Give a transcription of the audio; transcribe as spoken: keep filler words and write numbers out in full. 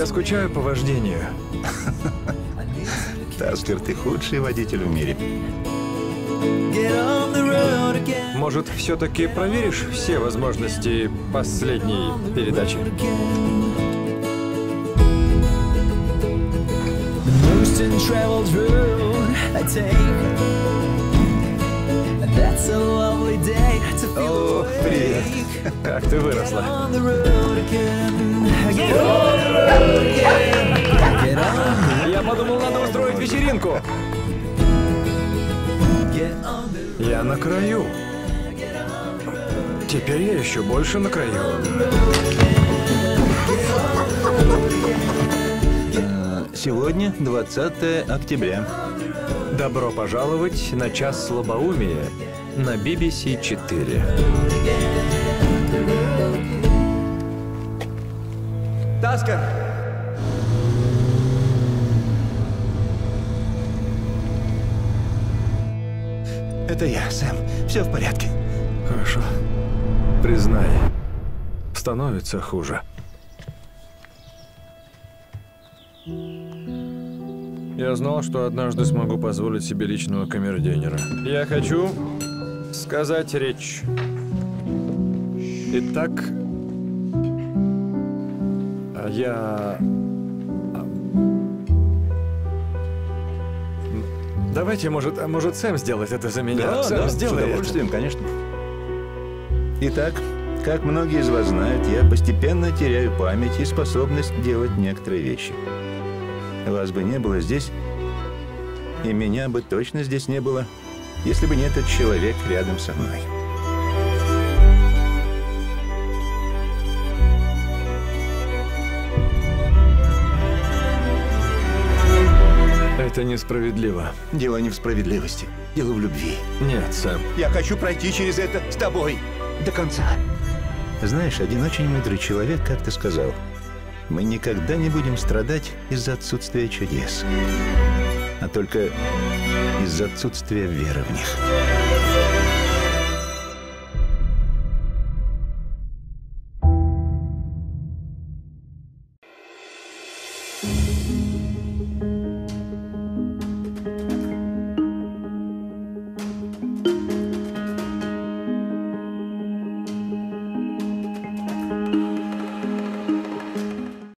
Я скучаю по вождению. Таскер, ты худший водитель в мире. Может, все-таки проверишь все возможности последней передачи? О, привет. Как ты выросла. Я подумал, надо устроить вечеринку. Я на краю. Теперь я еще больше на краю. Сегодня двадцатое октября. Добро пожаловать на час слабоумия на би би си четыре. Таскер! Это я, Сэм. Все в порядке. Хорошо. Признай, становится хуже. Я знал, что однажды смогу позволить себе личного камердинера. Я хочу сказать речь. Итак, я... Давайте, может, может Сэм сделает это за меня? Да, Сэм да, сделает. с удовольствием, конечно. Итак, как многие из вас знают, я постепенно теряю память и способность делать некоторые вещи. Вас бы не было здесь, и меня бы точно здесь не было, если бы не этот человек рядом со мной. Это несправедливо. Дело не в справедливости, дело в любви. Нет, Сэм. Я хочу пройти через это с тобой до конца. Знаешь, один очень мудрый человек как-то сказал: мы никогда не будем страдать из-за отсутствия чудес, а только из-за отсутствия веры в них.